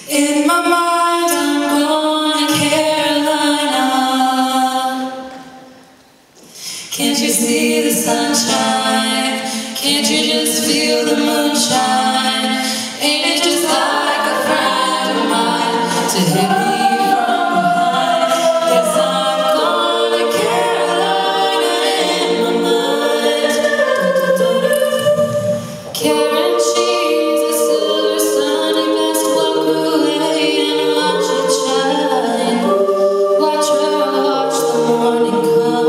In my mind, I'm going to Carolina. Can't you see the sunshine? Can't you just feel the moonshine? Ain't it just like a friend of mine to hit me from behind? Yes, I'm going to Carolina in my mind. Karen, she's a silver sun. You best walk away and watch it shine. Watch her, watch the morning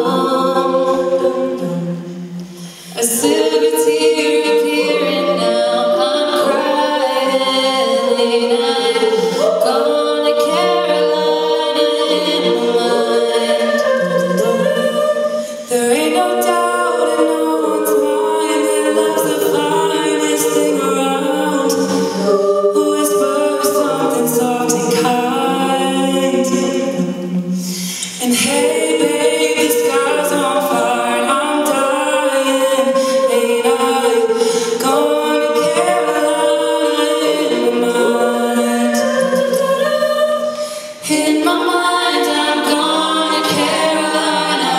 come. A silver tear appearing now. I'm crying. I'm gone to Carolina in my mind. There ain't no doubt in no one's mind that love's the finest thing around. Who whispers something soft and kind? And hey, babe, the sky's on fire. I'm dying, ain't I? Gone to Carolina in my mind. In my mind, I'm gone to Carolina.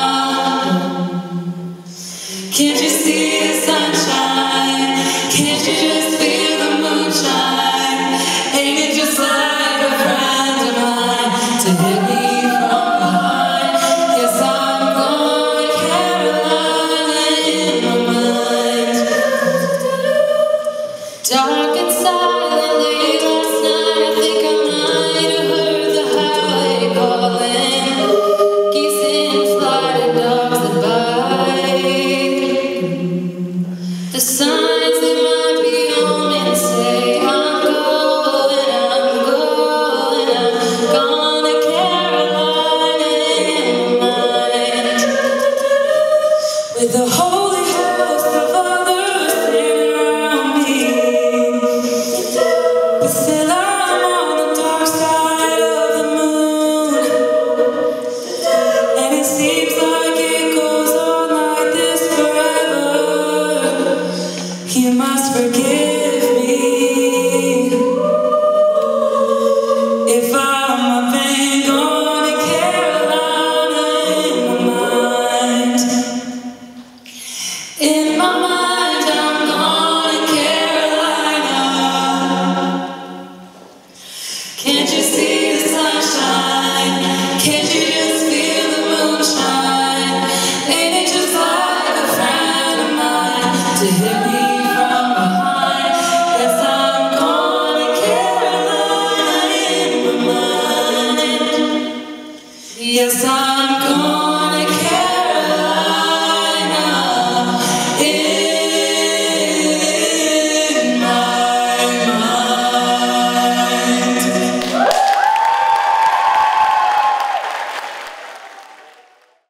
Can't you see the sunshine? Can't you just feel the moonshine? Ain't it just like a friend of mine to hit me from behind? Yes, I'm going to Carolina in my mind. Dark and silent late last night, I think I might have heard the highway calling. Geese in flight and dogs that bite. The signs that might be home and say I'm gone to Carolina in my mind. With the holy host of others sitting around me, but still I'm on the dark side of the moon. And it seems like it goes on like this forever. You must forgive me if I'm a vain gone to Carolina in my mind. In my mind, I'm gone to Carolina. Can't you see the sunshine? Can't you just feel the moonshine? Ain't it just like a friend of mine to hit me from behind? Yes, I'm gone to Carolina in my mind. Yes, I'm gone.